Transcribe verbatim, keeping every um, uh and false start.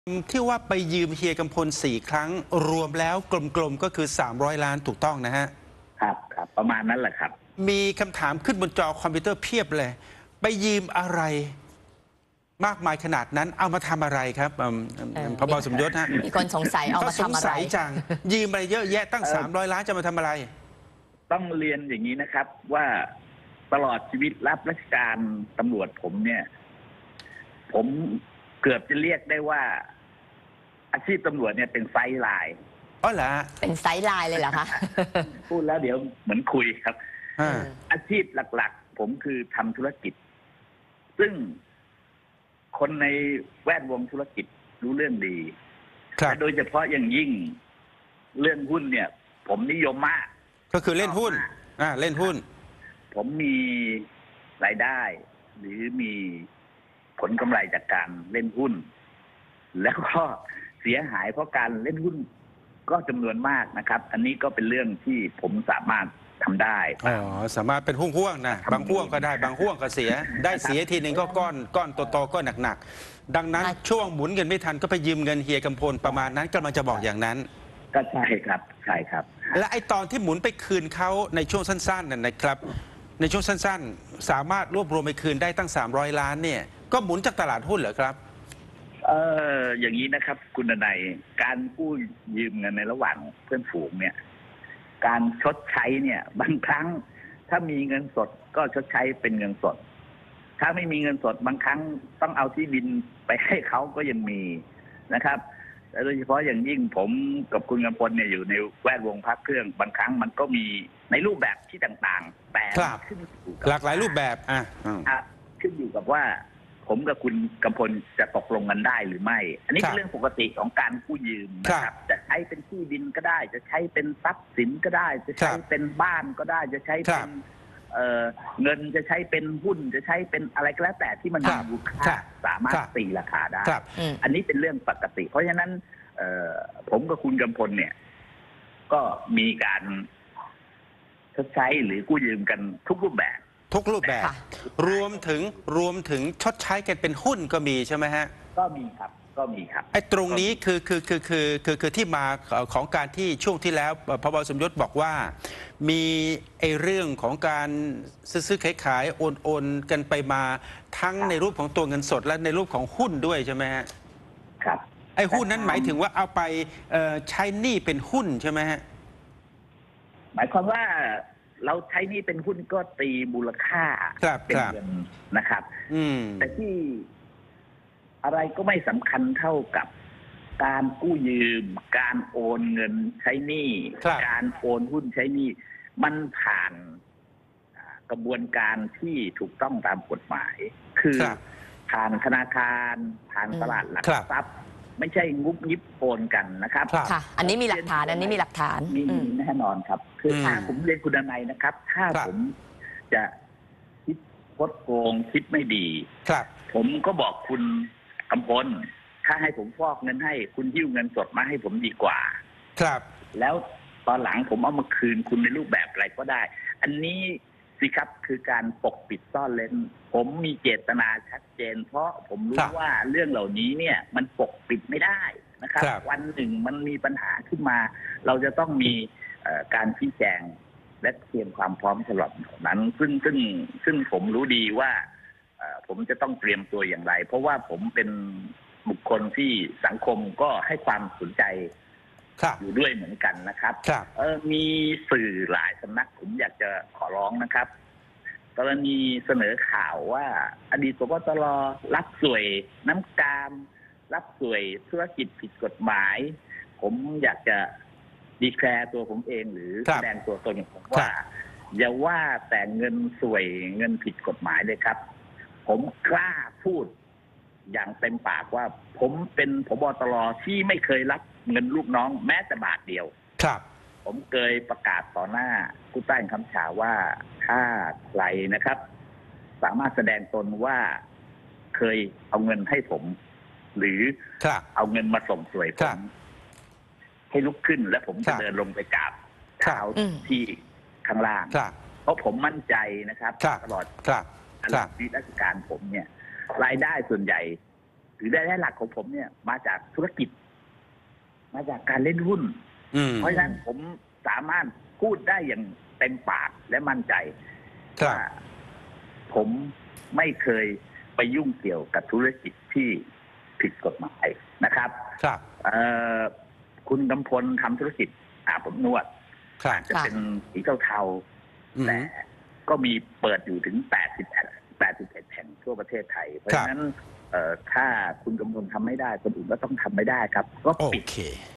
ที่ว่าไปยืมเฮียกำพลสี่ครั้งรวมแล้วกลมๆก็คือสามร้อยล้านถูกต้องนะฮะครับครับประมาณนั้นแหละครับมีคำถามขึ้นบนจอคอมพิวเตอร์เพียบเลยไปยืมอะไรมากมายขนาดนั้นเอามาทำอะไรครับพบสมยศฮะมีคนสงสัยเอามาทำอะไรสงสัยจังยืมอะไรเยอะแยะตั้งสามร้อยล้านจะมาทำอะไรต้องเรียนอย่างนี้นะครับว่าตลอดชีวิตรับราชการตำรวจผมเนี่ยผมเกือบจะเรียกได้ว่าอาชีพตำรวจเนี่ยเป็นไซด์ไลน์อ๋อเหรอเป็นไซด์ไลน์เลยเหรอคะพูดแล้วเดี๋ยวเหมือนคุยครับอาชีพหลักๆผมคือทำธุรกิจซึ่งคนในแวดวงธุรกิจรู้เรื่องดีแต่โดยเฉพาะอย่างยิ่งเรื่องหุ้นเนี่ยผมนิยมมากก็คือเล่นหุ้นอ่าเล่นหุ้นผมมีรายได้หรือมีผลกำไรจากการเล่นหุ้นแล้วก็เสียหายเพราะการเล่นหุ้นก็จำนวนมากนะครับอันนี้ก็เป็นเรื่องที่ผมสามารถทำได้อ๋อสามารถเป็นห่วงๆนะบางห่วงก็ได้บางห่วงก็เสียได้เสียทีหนึ่งก็ก้อนก้อนโตๆก็หนักๆดังนั้นช่วงหมุนเงินไม่ทันก็ไปยืมเงินเฮียกำพลประมาณนั้นก็มันจะบอกอย่างนั้นก็ใช่ครับใช่ครับและไอตอนที่หมุนไปคืนเขาในช่วงสั้นๆนั่นนะครับในช่วงสั้นๆสามารถรวบรวมไปคืนได้ตั้งสามร้อยล้านเนี่ยก็หมุนจากตลาดหุ้นเหรอครับเอออย่างนี้นะครับคุณนายการกู้ยืมเงินในระหว่างเพื่อนฝูงเนี่ยการชดใช้เนี่ยบางครั้งถ้ามีเงินสดก็ชดใช้เป็นเงินสดถ้าไม่มีเงินสดบางครั้งต้องเอาที่ดินไปให้เขาก็ยังมีนะครับโดยเฉพาะอย่างยิ่งผมกับคุณกำพลเนี่ยอยู่ในแวดวงพักเครื่องบางครั้งมันก็มีในรูปแบบที่ต่างๆแต่ขึ้นหลากหลายรูปแบบอ่ะขึ้นอยู่กับว่าผมกับคุณกำพลจะตกลงกันได้หรือไม่อันนี้เป็นเรื่องปกติของการกู้ยืมนะครับจะใช้เป็นที่ดินก็ได้จะใช้เป็นทรัพย์สินก็ได้จะใช้เป็นบ้านก็ได้จะใช้เป็นเงินจะใช้เป็นหุ้นจะใช้เป็นอะไรก็แล้วแต่ที่มันมีมูลค่าสามารถตีราคาได้อันนี้เป็นเรื่องปกติเพราะฉะนั้นผมกับคุณกำพลเนี่ยก็มีการชดใช้หรือกู้ยืมกันทุกรูปแบบทุกรูปแบบรวมถึงรวมถึงชดใช้กันเป็นหุ้นก็มีใช่ไหมฮะก็มีครับก็มีครับไอ้ตรงนี้คือคือคือคือคือคือที่มาของการที่ช่วงที่แล้วพบสมยศบอกว่ามีไอ้เรื่องของการซื้อขายขายโอนโอนกันไปมาทั้งในรูปของตัวเงินสดและในรูปของหุ้นด้วยใช่ไหมฮะครับไอ้หุ้นนั้นหมายถึงว่าเอาไปใช้หนี้เป็นหุ้นใช่ไหมฮะหมายความว่าเราใช้นี่เป็นหุ้นก็ตีมูลค่าเป็นเงินนะครับแต่ที่อะไรก็ไม่สำคัญเท่ากับการกู้ยืมการโอนเงินใช้หนี้การโอนหุ้นใช้หนี้มันผ่านกระบวนการที่ถูกต้องตามกฎหมายคือผ่านธนาคารผ่านตลาดหลักทรัพย์ไม่ใช่งุบยิบโอนกันนะครับค่ะอันนี้มีหลักฐานอันนี้มีหลักฐานมีแน่นอนครับคือถ้าผมเรียนคุณนายนะครับถ้าผมจะคิดคดโกงคิดไม่ดีผมก็บอกคุณกำพลถ้าให้ผมฟอกเงินให้คุณยิ้วเงินสดมาให้ผมดีกว่าครับแล้วตอนหลังผมเอามาคืนคุณในรูปแบบอะไรก็ได้อันนี้สิครับคือการปกปิดซ่อนเร้นผมมีเจตนาชัดเจนเพราะผมรู้ว่าเรื่องเหล่านี้เนี่ยมันปกปิดไม่ได้นะครับวันหนึ่งมันมีปัญหาขึ้นมาเราจะต้องมีการชี้แจงและเตรียมความพร้อมสำหรับนั้นซึ่งซึ่งซึ่งผมรู้ดีว่าผมจะต้องเตรียมตัวอย่างไรเพราะว่าผมเป็นบุคคลที่สังคมก็ให้ความสนใจอยู่ด้วยเหมือนกันนะครับเออมีสื่อหลายสำนักผมอยากจะขอร้องนะครับกรณีเสนอข่าวว่าอดีตผบ.ตร.รับสวยน้ำกามรับสวยธุรกิจผิดกฎหมายผมอยากจะดีแคลร์ตัวผมเองหรือแสดงตัวตนของผมว่าอย่าว่าแต่เงินสวยเงินผิดกฎหมายเลยครับผมกล้าพูดอย่างเต็มปากว่าผมเป็นผบ.ตร.ที่ไม่เคยรับเงินลูกน้องแม้แต่บาทเดียวครับผมเคยประกาศต่อหน้าผู้ใต้คำฉาว่าถ้าใครนะครับสามารถแสดงตนว่าเคยเอาเงินให้ผมหรือเอาเงินมาส่งสวยผมให้ลุกขึ้นและผมจะเดินลงไปกราบเท้าที่ข้างล่างเพราะผมมั่นใจนะครับตลอดตลอดชีวิตราชการผมเนี่ยรายได้ส่วนใหญ่รือรายได้หลักของผมเนี่ยมาจากธุรกิจ มาจากการเล่นหุ้นอืมเพราะฉะนั้นผมสามารถพูดได้อย่างเต็มปากและมั่นใจครับว่าผมไม่เคยไปยุ่งเกี่ยวกับธุรกิจที่ผิดกฎหมายนะครับครับเอ่อคุณกำพลทำธุรกิจอาบอบนวดครับจะเป็นสีเทาอืมๆแต่ก็มีเปิดอยู่ถึงแปดสิบเอ็ด แปดสิบเอ็ดแห่งทั่วประเทศไทย เพราะฉะนั้นเอ่อถ้าคุณกำพลทำไม่ได้คนอื่นก็ต้องทำไม่ได้ครับ ก็โอปิดเค